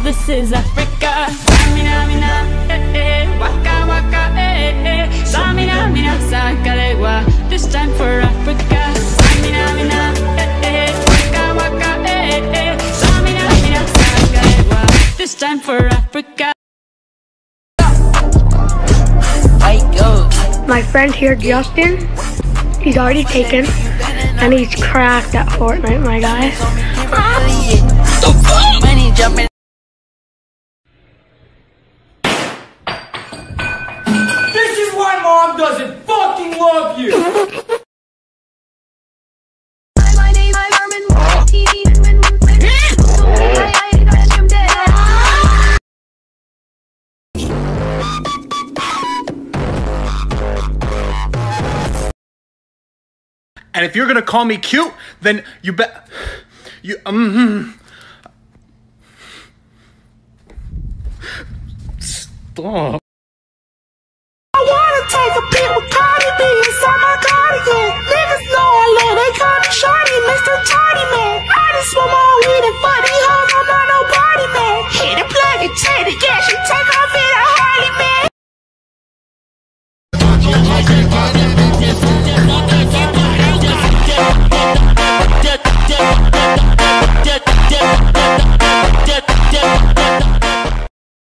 this is Africa. Samina, mina, waka waka, samina, mina, sakalegua. This time for Africa. Samina, mina, waka waka, samina, mina, sakalegua. This time for Africa. My friend here, Justin, he's already taken, and he's cracked at Fortnite, my guy. This is why Mom doesn't fucking love you! And if you're gonna call me cute, then you bet you stop. I wanna take a pic with Cardi B inside my cardigan. Niggas know I love, they call me Shorty, Mr. Tardy Man. I just smoke my weed and fuck these hoes, I'm not no party man. Hit it, plug it, take it, yeah, she take off in a Harley man. Yeah.